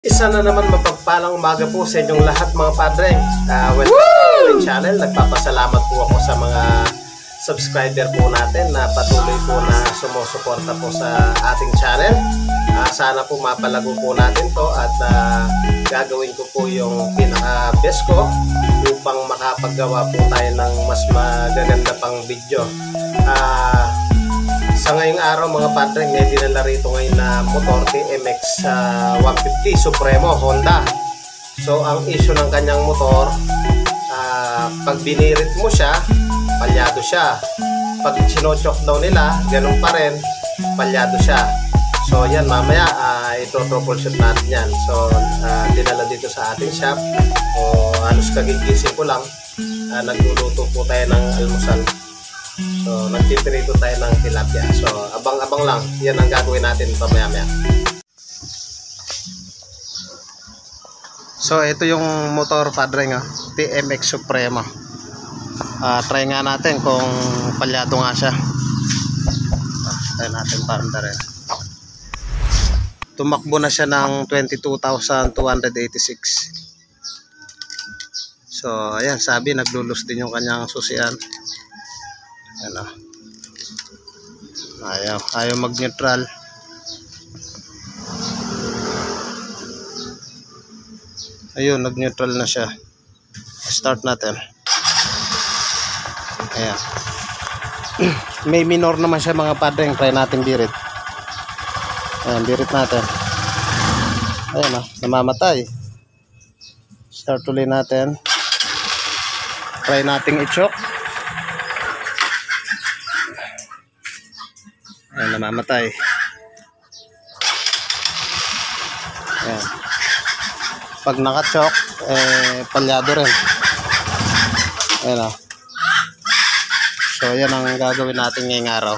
Isa na naman mapagpalang umaga po sa inyong lahat mga padre. Welcome to my channel. Nagpapasalamat po ako sa mga subscriber po natin na patuloy po na sumusuporta po sa ating channel. Sana po mapalago po natin to at gagawin ko po yung pinaka-best ko upang makapaggawa po tayo ng mas magaganda pang video. Sa ngayong araw mga padre, may dinala rito ngayon na motor TMX 150 Supremo Honda. So ang issue ng kanyang motor, pag binirit mo siya, palyado siya. Pag sinochok daw nila, ganun pa rin, palyado siya. So yan, mamaya ito troubleshoot natin yan. So dinala dito sa ating shop. So halos kagigising ko lang, nagluluto po tayo ng almusal. So nagtiprito tayo ng tilapia. So abang-abang lang, yan ang gagawin natin pamaya-maya. So ito yung motor padre nga, TMX Supremo. Try nga natin kung palyado nga siya. Try natin paanda rin. Tumakbo na siya ng 22,286. So ayan, sabi naglulus din yung kanyang susian. Ayan, ayaw mag-neutral. Ayun, nag-neutral na siya. Start natin. Ayan. May minor naman siya mga padre. Try natin birit. Ayan, birit natin. Ayan, namamatay. Start ulit natin. Try nating i-choke. Ayan, namamatay. Ayan. Pag nakachok, palyado rin. Ayan o. So, yan ang gagawin natin ngayong araw.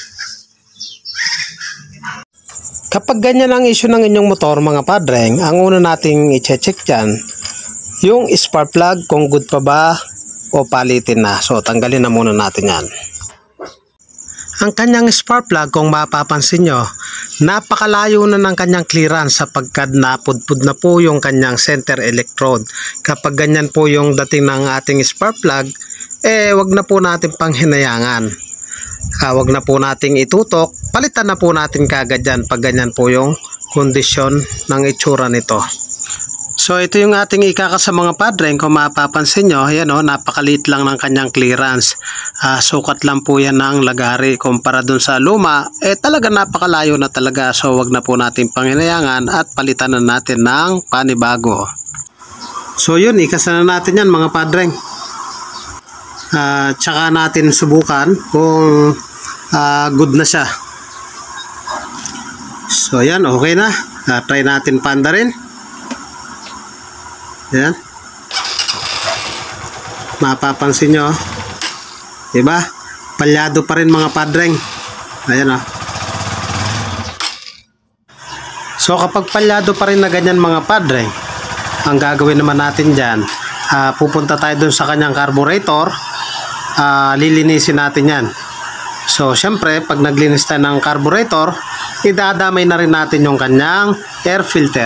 Kapag ganyan ang issue ng inyong motor mga padreng, ang una nating i-check dyan, yung spark plug kung good pa ba o palitin na. So, tanggalin na muna natin yan. Ang kanyang spark plug, kung mapapansin nyo, napakalayo na ng kanyang clearance sapagkat napudpud na po yung kanyang center electrode. Kapag ganyan po yung dating ng ating spark plug, wag na po natin panghinayangan. Wag na po nating itutok, palitan na po natin kagad yan pag ganyan po yung kondisyon ng itsura nito. So ito yung ating ikaka sa mga padre. Kung mapapansin nyo, ayan o, napakaliit lang ng kanyang clearance. Sukat lang po yan ng lagari kumpara dun sa luma. Talaga napakalayo na talaga. So wag na po natin panghinayangan at palitan na natin ng panibago. So yun, ikasa na natin yan mga padre. Tsaka natin subukan kung good na siya. So yan, okay na. Try natin panda rin. Yan. Mapapansin nyo, diba? Palyado pa rin mga padreng. Ayan o. So kapag palyado pa rin na ganyan mga padreng, ang gagawin naman natin dyan, pupunta tayo dun sa kanyang carburetor, lilinisin natin yan. So syempre pag naglinis tayo ng carburetor, idadamay na rin natin yung kanyang air filter.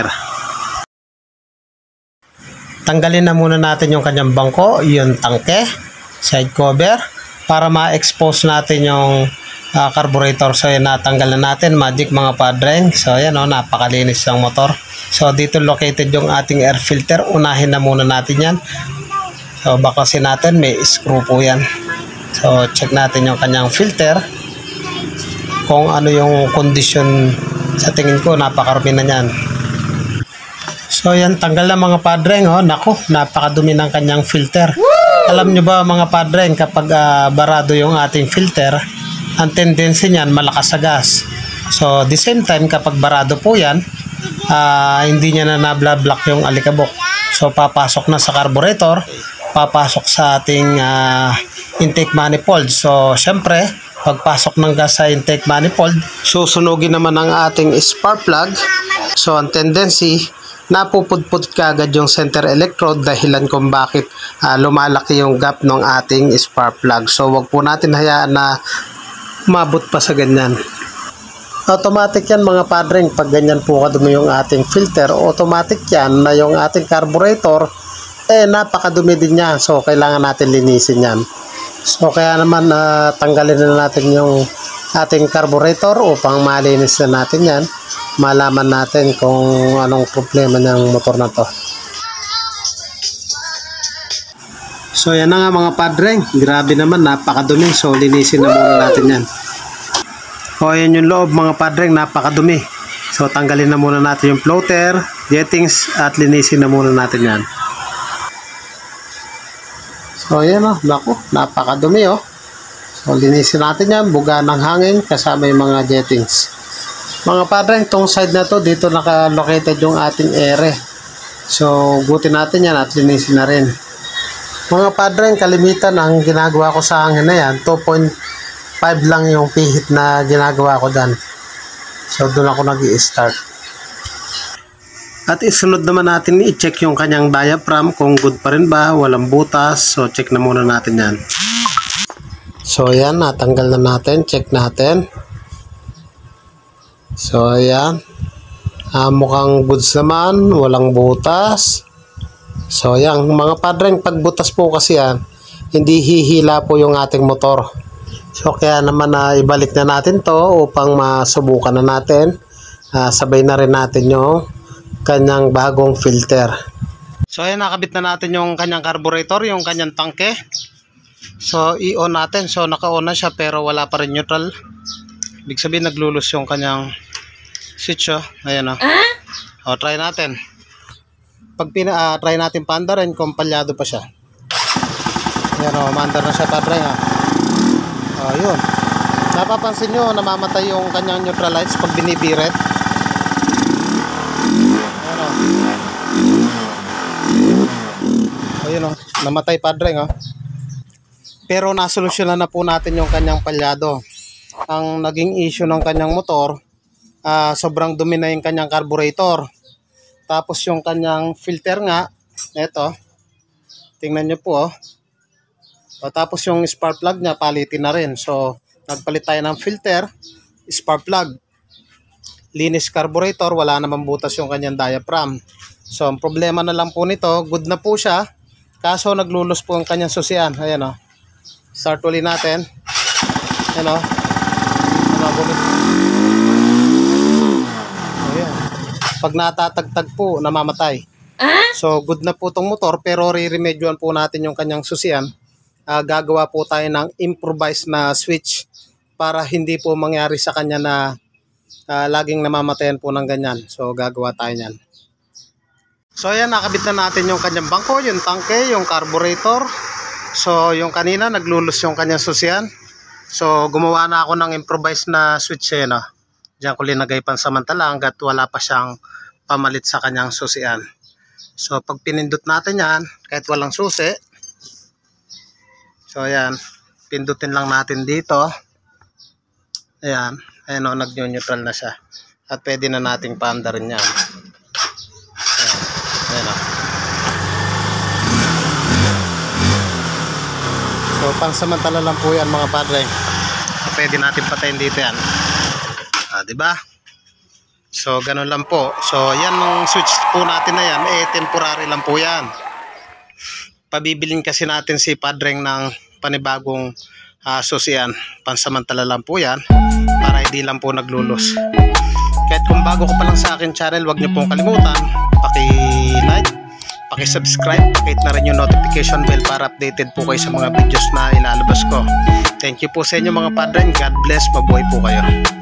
Tanggalin na muna natin yung kanyang bangko, yung tangke, side cover, para ma-expose natin yung carburetor. So yan, natanggal na natin, magic mga padreng. So yan o, napakalinis ng motor. So dito located yung ating air filter, unahin na muna natin yan. So bakasin natin, may screw po yan. So check natin yung kanyang filter, kung ano yung condition. Sa tingin ko, napakarami na yan. So yan, tanggal na mga padreng. Naku, napakadumi ng kanyang filter. Alam nyo ba mga padreng, kapag barado yung ating filter, ang tendency niyan malakas sa gas. So the same time, kapag barado po yan, hindi niya na nabla-block yung alikabok. So papasok na sa carburetor, papasok sa ating intake manifold. So syempre, pagpasok ng gas sa intake manifold, susunugin naman ang ating spark plug. So ang tendency, napupudpud kagad yung center electrode, dahilan kung bakit lumalaki yung gap ng ating spark plug. So wag po natin hayaan na umabot pa sa ganyan. Automatic yan mga padring, pag ganyan po kadumi yung ating filter, automatic yan na yung ating carburetor napakadumi din niya. So kailangan natin linisin yan. So kaya naman tanggalin na natin yung ating carburetor upang malinis na natin yan. Malaman natin kung anong problema ng motor na to. So yan na nga mga padring, grabe naman, napakadumi. So linisin na muna natin yan. O yan yung loob mga padring, napakadumi. So tanggalin na muna natin yung floater, jettings at linisin na muna natin yan. So yan o, naku, napakadumi o. So linisin natin yan, buga ng hangin kasama yung mga jettings. Mga padring, tong side na to, dito naka-located yung ating ere. So gutin natin yan at linisin na rin. Mga padring, kalimitan ang ginagawa ko sa hangin na yan, 2.5 lang yung pihit na ginagawa ko dyan. So doon ako nag-i-start. At isunod naman natin i-check yung kanyang diaphragm kung good pa rin ba, walang butas. So check na muna natin yan. So ayan, natanggal na natin, check natin. So ayan, mukhang goods naman, walang butas. So ayan mga padring, pag butas po kasi yan, hindi hihila po yung ating motor. So kaya naman ibalik na natin to upang masubukan na natin. Sabay na rin natin yung kanyang bagong filter. So ayan, nakabit na natin yung kanyang carburetor, yung kanyang tangke. So i-on natin. So naka-on na siya pero wala pa rin neutral. Ibig sabihin naglulus yung kanyang switch. Ayan o. O try natin. Pag try natin paandarin kung palyado pa siya. Ayan o, maandar na siya padring ha. O yun. Napapansin nyo namamatay yung kanyang neutral lights pag binibiret. Ayan o. O yun o, namatay padring o. Pero nasolusyonan na po natin yung kanyang palyado. Ang naging issue ng kanyang motor, sobrang dumi na yung kanyang carburetor. Tapos yung kanyang filter nga, eto, tingnan nyo po oh. Tapos yung spark plug niya, palitin na rin. So, nagpalit tayo ng filter, spark plug, linis carburetor, wala namang butas yung kanyang diaphragm. So, ang problema na lang po nito, good na po siya, kaso naglulus po ang kanyang susian. Ayan o. Start ulit natin. Ayan o. Ayan. Pag natatagtag po, namamatay. So, good na po itong motor, pero re-remedyoan po natin yung kanyang susian. Gagawa po tayo ng improvised na switch para hindi po mangyari sa kanya na laging namamatayan po ng ganyan. So gagawa tayo niyan. So ayan, nakabit na natin yung kanyang bangko, yung tangke, yung carburetor. So yung kanina naglulus yung kanyang susian. So gumawa na ako ng improvised na switch eh, no? Diyan ko linagay pansamantala hanggat wala pa siyang pamalit sa kanyang susian. So pag pinindot natin yan, kahit walang susi, so ayan, pindutin lang natin dito. Ayan, ayan o, nag-neutral na siya. At pwede na nating paandarin yan. Ayan, ayan o. So pansamantala lang po yan mga padre. Pwede natin patayin dito yan. Diba? So ganun lang po. So yan ang switch po natin na yan, temporary lang po yan. Pabibilin kasi natin si Padreng ng panibagong susian. Pansamantala lang po yan para hindi lang po naglulus. Kahit kung bago ka pa lang sa akin channel, huwag niyo pong kalimutan paki-like, paki-subscribe, paki-hit na rin yung notification bell para updated po kayo sa mga videos na ilalabas ko. Thank you po sa inyo mga Padreng. God bless. Mabuhay po kayo.